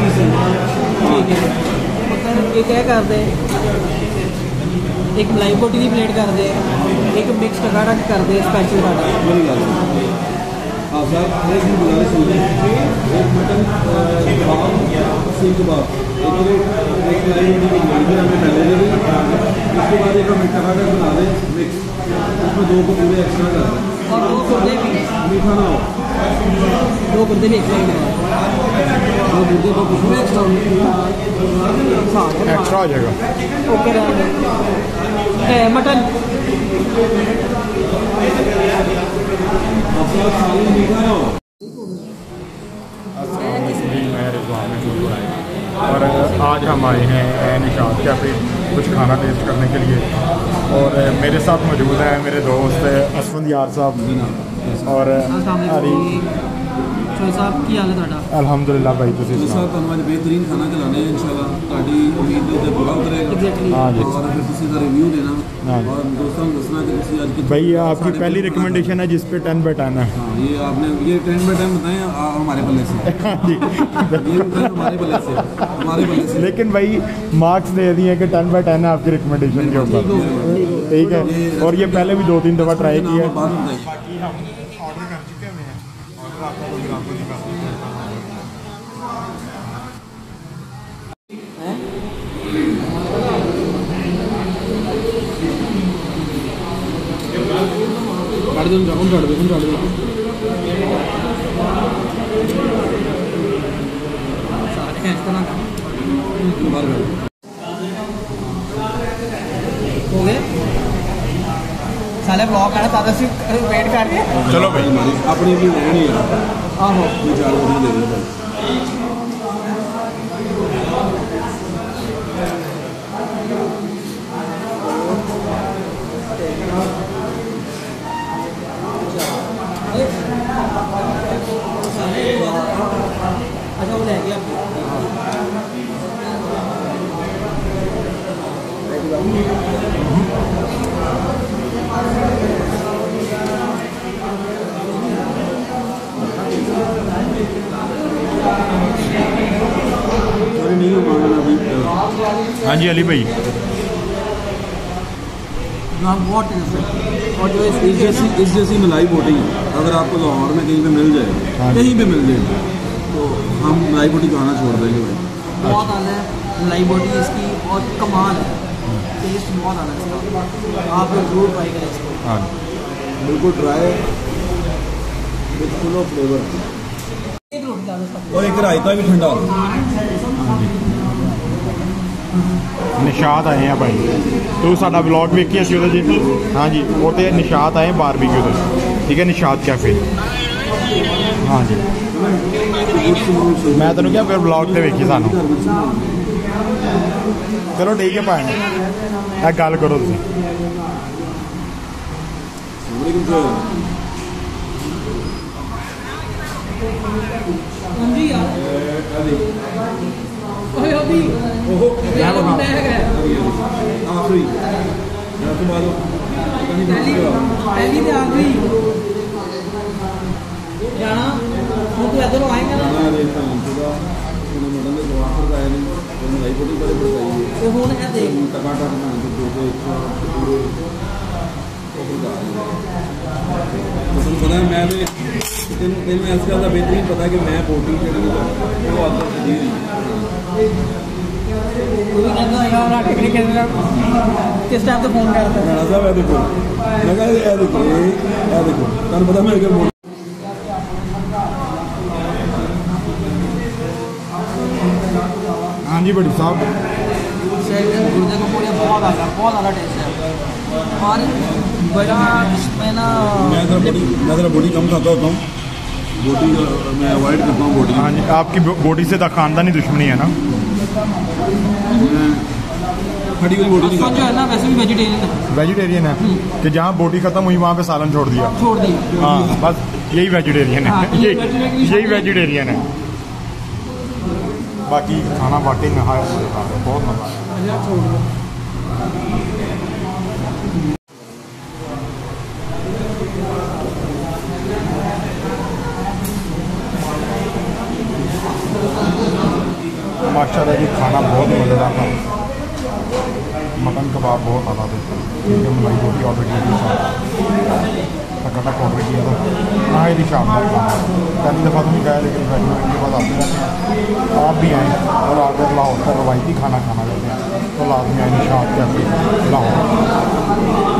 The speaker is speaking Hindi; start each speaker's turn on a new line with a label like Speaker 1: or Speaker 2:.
Speaker 1: ठीक है एक है कर दे, एक मलाई बोटी की प्लेट कर दे, एक मिक्स टकाड़ा कर दे स्पेशल साढ़ा।
Speaker 2: हाँ सर, एक गुजारिश होगी, एक मटन कबाब, सीख कबाब, एक मलाई बोटी की ग्रेवी हमें पहले दे दें, उसके बाद एक हमें टकाड़ा बना दें मिक्स, उसमें 2 को पूरे एक्स्ट्रा कर दें
Speaker 1: और 2 गुर्दे भी
Speaker 2: मीठा ना हो,
Speaker 1: 2 गुर्दे भी एक्स्ट्रा ही 2 गुर्दे 2 कुछ भी एक्स्ट्रा
Speaker 3: एक्स्ट्रा हो जाएगा।
Speaker 1: ओके मटन
Speaker 3: और आज हम आए हैं निशात कैफे कुछ खाना टेस्ट करने के लिए, और मेरे साथ मौजूद है मेरे दोस्त असफंद यार साहब और अली
Speaker 1: साहब की हाल है?
Speaker 3: अल्हम्दुलिल्लाह भाई तुम
Speaker 2: हमारे बेहतरीन खाना खिलाने हैं इंशाल्लाह, ताकि उम्मीद है पूरा उतरेगा।
Speaker 3: हाँ जी,
Speaker 2: और फिर किसी का रिव्यू देना और दोस्तों को दसना कि किसी आज की
Speaker 3: भाई आपकी पहली रिकमेंडेशन है जिस पे 10/10 है।
Speaker 2: हाँ, ये आपने ये 10/10 बताएं हमारे बल्ले से।
Speaker 3: हाँ जी
Speaker 2: ये हमारे बल्ले से, हमारे बल्ले से।
Speaker 3: लेकिन भाई मार्क्स दे दिए कि 10/10 है आपकी रिकमेंडेशन के ऊपर, ठीक है। और ये पहले भी 2-3 दफ़ा ट्राई किया। बाकी हम ऑर्डर कर चुके हैं और आपको दिखा
Speaker 1: हो गए साले ब्लॉग आना ताजा सी वेट कर रहे।
Speaker 3: चलो भाई
Speaker 2: अपनी भी लेनी है।
Speaker 1: आहो
Speaker 2: 4 बोतल दे दो
Speaker 1: अच्छा वो ले गया
Speaker 3: हाँ जी अली भाई
Speaker 1: बहुत टेस्ट है। और जो
Speaker 2: इस जैसी मलाई बोटी अगर आपको लाहौर में कहीं पे मिल जाए, कहीं पे मिल जाए, तो हम मलाई बोटी खाना छोड़ देंगे भाई।
Speaker 1: बहुत आला है मलाई बोटी इसकी और कमाल है, टेस्ट बहुत आला है इसका, आप जरूर ट्राई करें इसको।
Speaker 3: हाँ
Speaker 2: बिल्कुल try with full of flavour.
Speaker 1: एक रोटी डालो इसका
Speaker 2: और एक रायता भी ठंडा।
Speaker 3: निशात आए हैं भाई, तो साडा ब्लॉग वेखिए असीं ओहदे जी। हाँ जी वो तो निशात आए बारबेक्यू दे, ठीक है, निशात कैफे। हाँ जी मैं तेन क्या फिर ब्लॉग से वेखी सानू। चलो ठीक है भाई गल करो तुम।
Speaker 1: जी यार ओए अभी यार बैग है
Speaker 2: आखिरी या तो बाद
Speaker 1: पहली तो आखिरी जाना वो तो इधर आएंगे ना
Speaker 2: मलाई बोटी बड़े बताइए
Speaker 1: तो हुन है देख
Speaker 2: टमाटर बनाने तो पूरे तुम पता है मैं दिन में ऐसा ज़्यादा बेहतरीन पता है कि मैं बोटी वो आपको दी रही
Speaker 1: किस टाइम तो फोन करता है
Speaker 2: राणा साहब देखो मैं देखो तुम पता मैं क्या
Speaker 3: हाँ जी बड़ी साहब
Speaker 1: गुर्दे को पूरे बहुत ज़्यादा टेस्ट है और बड़ा इसमें ना
Speaker 2: मैं ज़रा बोटी कम खाता होता हूँ, बोटी मैं अवॉइड करता हूँ बोटी।
Speaker 3: हाँ जी आपकी बोटी से तो खानदानी दुश्मनी है ना?
Speaker 2: फटी हुई बोटी नहीं खाता।
Speaker 1: जो है ना वैसे भी
Speaker 3: वेजिटेरियन है कि जहाँ बोटी खत्म हुई वहाँ पे सालन छोड़ दिया। हाँ बस यही वेजिटेरियन है। यही वेजिटेरियन है। बाकी खाना वाकई में बहुत मजा आया। माशाल्लाह जी खाना बहुत मज़ेदार था। मटन कबाब बहुत आला थे, ठीक है। मलाई रोटी ऑर्डर की थी, टक ऑर्डर किया था ना, ही शानदार खाना। पहली दफ़ा तो नहीं खाया, लेकिन रेस्टोरेंट के बाद आते रहते हैं। आप भी आएँ और अगर लाहौर का रवायती खाना खाना चाहते हैं तो लाजमी आए निशात कैफे लाहौर।